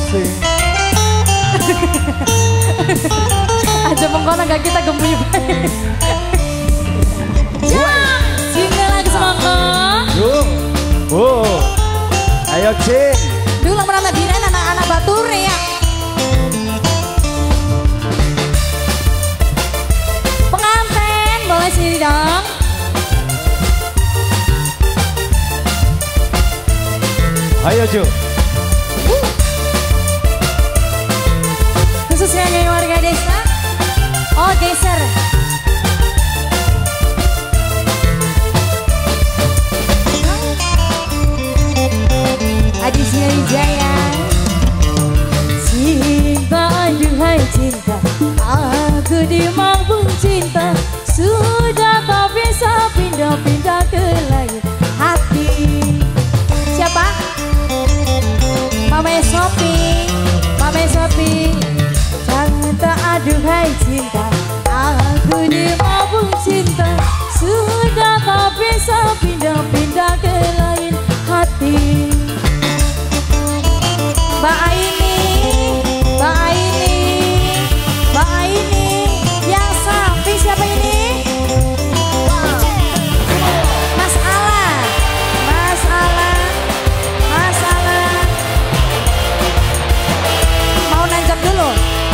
sing. Aja mengkono gak kita gembuy bae. Ya, sini lagi semangka. Yuk. Oh. Ayo Cing. Dulu merana biren anak-anak Bature ya. Pengantin boleh sini dong. Ayo Ju. Khususnya dari warga desa. Oh geser. Adi Wijaya. Cinta aduhai cinta, aku dimabung cinta, sudah tak bisa pindah-pindah ke lain hati. Siapa? Mame Sopi, Mame Sopi. Cinta aduhai cinta, aku dimabung cinta, sudah tak bisa pindah-pindah ke lain hati. Mbak Aini, Mbak Aini, Mbak Aini, yang sapi siapa ini? Mas Alan, Mas Alan, Mas Alan. Mau nancap dulu?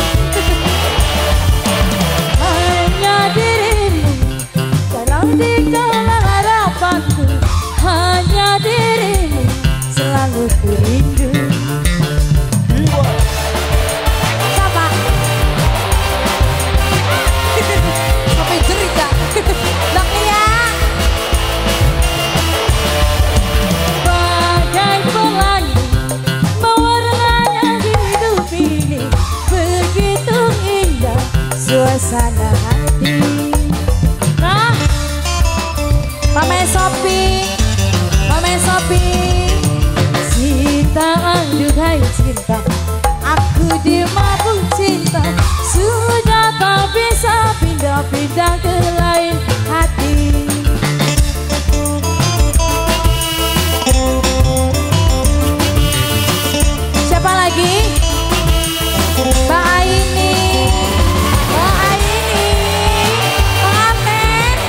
Hanya dirimu dalam di dalam harapanku, hanya dirimu selalu kurindu. Siapa? Sampai jerit gak? Bang Lia. Bagai pelangi mewarnai hidup ini, begitu indah suasana hati. Nah, Mame Sopi, Mame Sopi. Cinta aduhai cinta, aku dimabung cinta, sudah tak bisa pindah-pindah ke lain hati. Siapa lagi? Mbak Aini, Mbak Aini, Maten,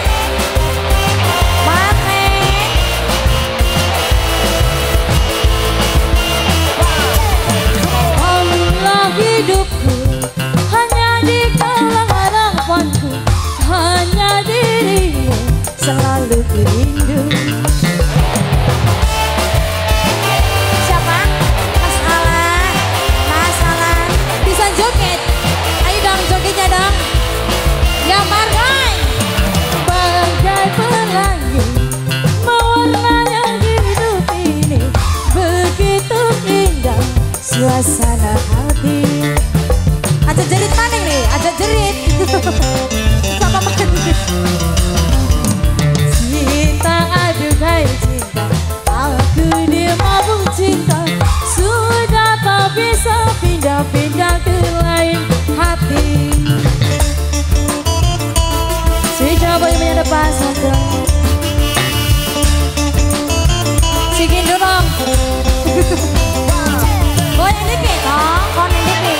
Maten. Allah hidupku hanya di dalam harapanku, hanya dirimu selalu kurindu. Siapa? Mas Alan, Mas Alan. Bisa joget? Ayo dong jogetnya dong. Ya Margai. Bagai pelangi mewarnai hidup ini, begitu indah suasana hati. Aja jerit maning nih, aja jerit. Sama maning. Cinta aduhai cinta, aku dimabung cinta, sudah tak bisa pindah-pindah ke lain hati. Sudah boleh depan saja. Sikin dulu. Boy dikit dong, kon dikit.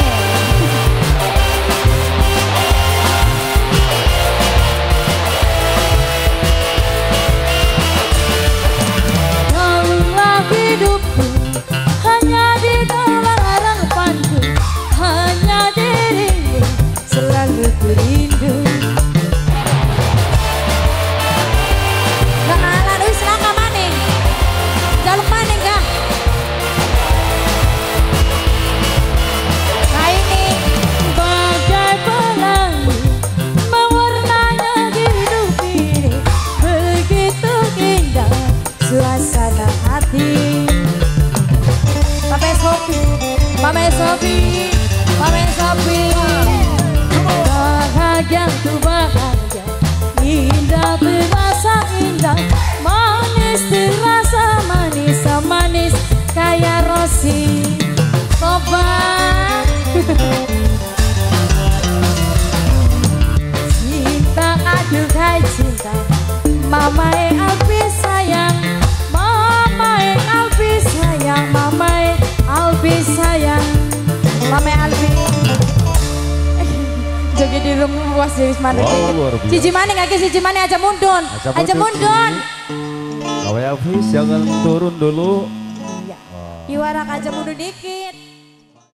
Dalamlah hidupku, hanya di dalam harapanku, hanya dirimu selalu kurindu. Mbak Alan, wis lama maning. Jaluk maning ya. Nah ini bagai pelangi mewarnai hidup ini, begitu indah suasana hati. Mame Sopi, Mame Sopi, Mame Sopi. Bahagia tuh bahagia, indah terasa indah, manis terasa manis, manis kayak Rosi. Coba. Cinta aduhai cinta, mamae Alpi sayang, mamae Alpi sayang, mamae Alpi sayang. Mame Alfi. Joget di rumah puas wis maning. Siji maning lagi siji maning aja mundun. Aja mundun. Kawe Alfi jangan turun dulu. Iya. Iwarak aja mundur dikit.